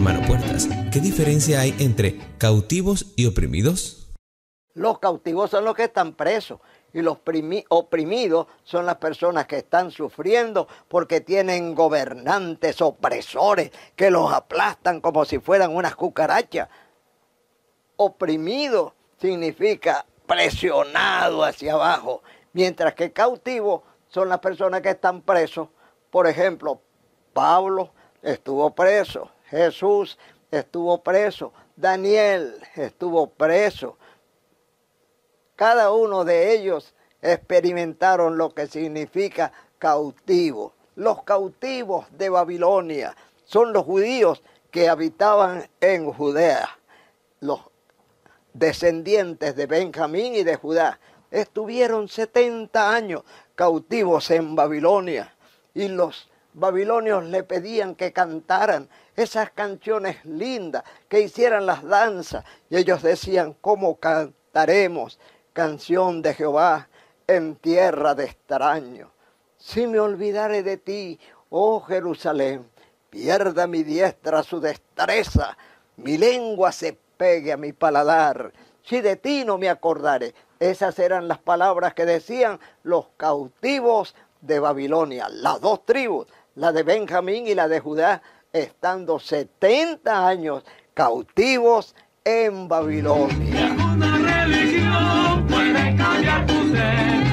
hermano Puertas, ¿qué diferencia hay entre cautivos y oprimidos? Los cautivos son los que están presos y los oprimidos son las personas que están sufriendo porque tienen gobernantes opresores que los aplastan como si fueran unas cucarachas. Oprimido significa presionado hacia abajo, mientras que cautivos son las personas que están presos. Por ejemplo, Pablo estuvo preso, Jesús estuvo preso, Daniel estuvo preso. Cada uno de ellos experimentaron lo que significa cautivo. Los cautivos de Babilonia son los judíos que habitaban en Judea. Los descendientes de Benjamín y de Judá estuvieron 70 años cautivos en Babilonia. Y los babilonios le pedían que cantaran esas canciones lindas, que hicieran las danzas. Y ellos decían, ¿cómo cantaremos canción de Jehová en tierra de extraños? Si me olvidare de ti, oh Jerusalén, pierda mi diestra su destreza, mi lengua se pegue a mi paladar, si de ti no me acordare. Esas eran las palabras que decían los cautivos de Babilonia. Las dos tribus, la de Benjamín y la de Judá, estando 70 años cautivos en Babilonia. Ninguna religión puede cambiar tu ser.